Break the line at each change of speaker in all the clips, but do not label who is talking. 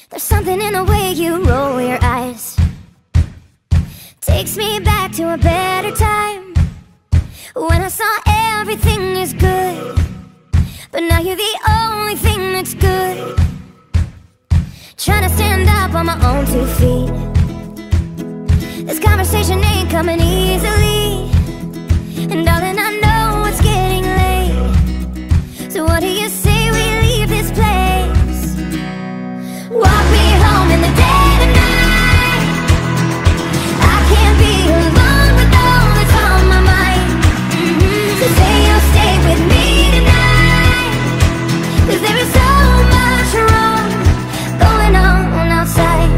There's something in the way you roll your eyes, takes me back to a better time, when I saw everything is good, but now you're the only thing that's good. Trying to stand up on my own 2 feet, this conversation ain't coming easily, and darling, I know it's getting late. So what do you say we leave this place? Walk me home in the dead of night. I can't be alone with all that's on my mind. So say you'll stay with me tonight, 'cause there is so much wrong going on outside.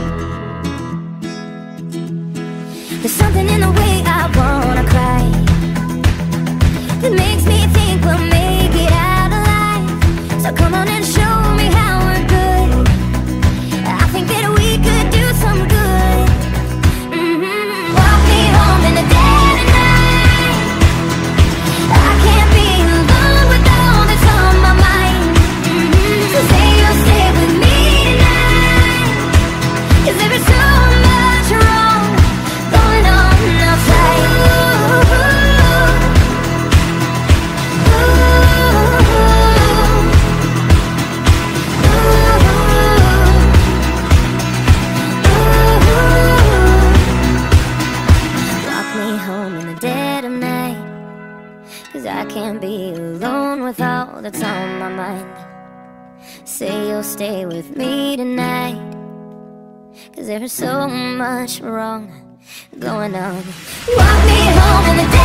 There's something in the way I wanna cry, that makes me think we'll make it out alive. So come on and show me how we're good. I think that we could do some good. Walk me home in the dead of night. I can't be alone with all that's on my mind. So say you'll stay with me tonight, 'cause there is so much wrong going on outside. Walk me home in the dead of night, 'cause I can't be alone with all that's on my mind. Say you'll stay with me tonight, 'cause there is so much wrong going on. Walk me home in the dead